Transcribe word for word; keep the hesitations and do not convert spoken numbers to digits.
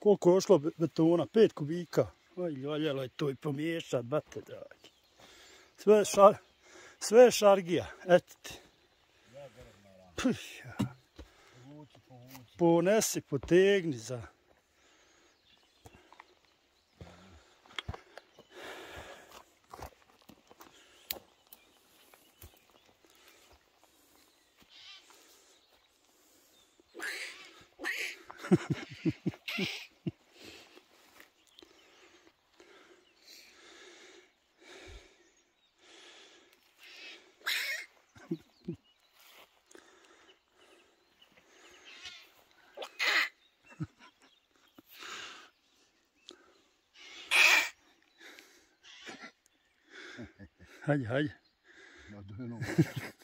Koliko je ošlo betona? Pet kubika. Aj, valjalo je to i pomiješat, bate dragi. Sve je šar... Sve je šargija, eto ti. Puh, ja. Ponesi, potegni za... Hajde, hajde.